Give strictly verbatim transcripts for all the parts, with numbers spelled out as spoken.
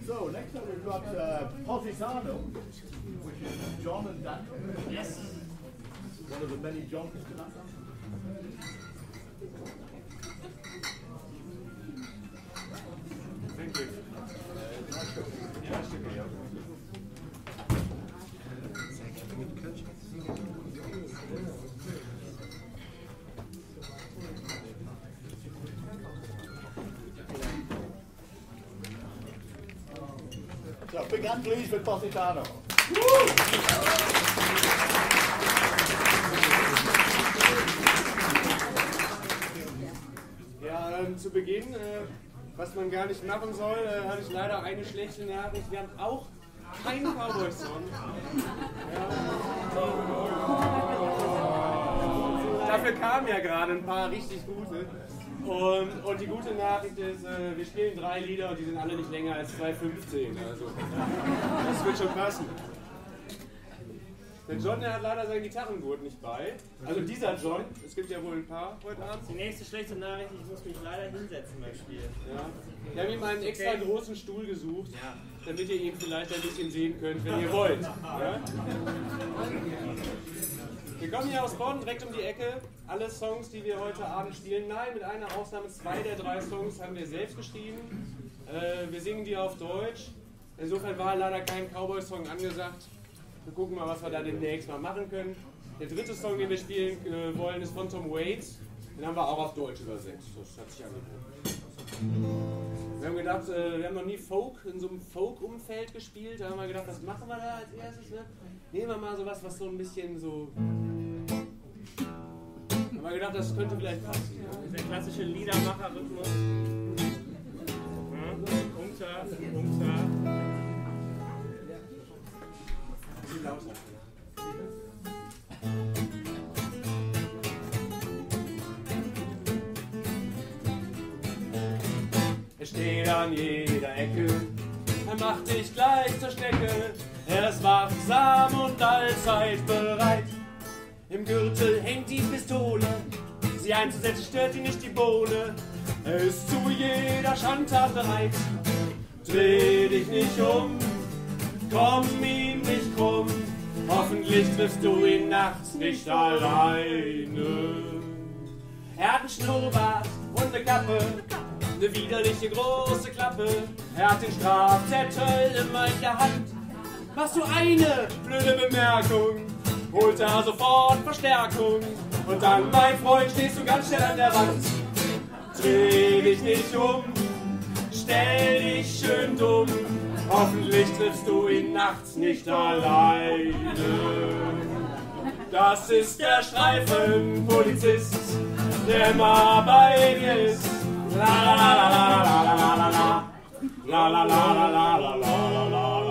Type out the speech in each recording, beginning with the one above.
So, next up we've got uh, Positano, which is John and Dan. Yes. One of the many Johns tonight. Thank you. So, big hand please for Positano. Ja, ähm, zu Beginn, äh, was man gar nicht machen soll, äh, habe ich leider eine schlechte Nachricht. Wir haben auch keinen Cowboy-Song. Ja. Dafür kamen ja gerade ein paar richtig gute. Und, und die gute Nachricht ist, äh, wir spielen drei Lieder und die sind alle nicht länger als zwei fünfzehn. Also, das wird schon passen. Der John, der hat leider seinen Gitarrengurt nicht bei. Also dieser John, es gibt ja wohl ein paar heute Abend. Die nächste schlechte Nachricht, ich muss mich leider hinsetzen beim Spiel. Ja. Wir haben ihm einen extra okay. großen Stuhl gesucht, ja. damit ihr ihn vielleicht ein bisschen sehen könnt, wenn ihr wollt. Ja? Wir kommen hier aus Bonn, direkt um die Ecke. Alle Songs, die wir heute Abend spielen, nein, mit einer Ausnahme, zwei der drei Songs haben wir selbst geschrieben. Äh, wir singen die auf Deutsch. Insofern war leider kein Cowboy-Song angesagt. Wir gucken mal, was wir da demnächst mal machen können. Der dritte Song, den wir spielen äh, wollen, ist von Tom Waits. Den haben wir auch auf Deutsch übersetzt. Das hat sich angeboten. Wir haben gedacht, äh, wir haben noch nie Folk in so einem Folk-Umfeld gespielt. Da haben wir gedacht, was machen wir da als erstes? Ne? Nehmen wir mal sowas, was so ein bisschen so... Haben wir gedacht, das könnte vielleicht passen. Ja? Der klassische Liedermacher-Rhythmus. Ja, unter, unter. Viel lauter. Er steht an jeder Ecke, er macht dich gleich zur Schnecke. Er ist wachsam und allzeit bereit. Im Gürtel hängt die Pistole, sie einzusetzen stört ihn nicht die Bohne. Er ist zu jeder Schandtat bereit. Dreh dich nicht um, komm ihm nicht krumm, hoffentlich triffst du ihn nachts nicht alleine. Er hat einen Schnurrbart und eine Kappe, eine widerliche große Klappe. Er hat den Strafzettel immer in der Hand. Machst du eine blöde Bemerkung, holt er sofort Verstärkung. Und dann, mein Freund, stehst du ganz schnell an der Wand. Dreh dich nicht um, stell dich schön dumm, hoffentlich triffst du ihn nachts nicht alleine. Das ist der Streifenpolizist, der immer bei dir ist. La la la la la la la la la la la la la la la la la.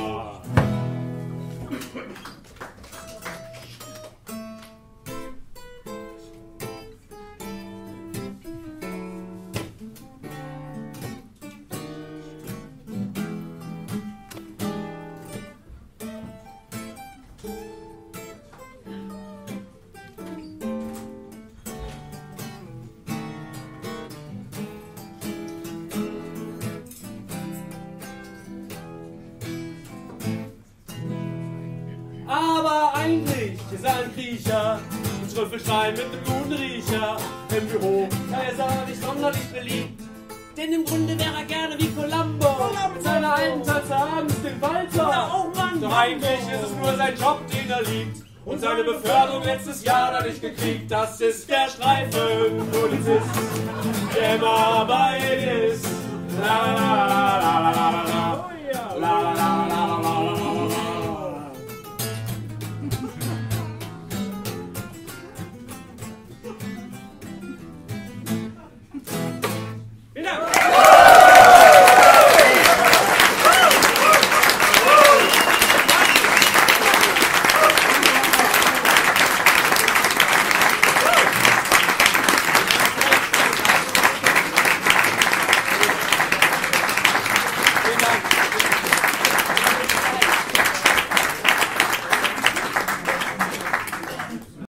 Aber eigentlich ist er ein Kriecher, ein Schriffelschwein mit einem guten Riecher. Im Büro, da ist er nicht sonderlich beliebt, denn im Grunde wäre er gerne wie Columbo, mit seiner alten Tatze abends den Walzer. Oh Mann, doch eigentlich ist es nur sein Job, den er liebt, und seine Beförderung letztes Jahr da nicht gekriegt. Das ist der Streifenpolizist, der immer bei dir ist. La, la,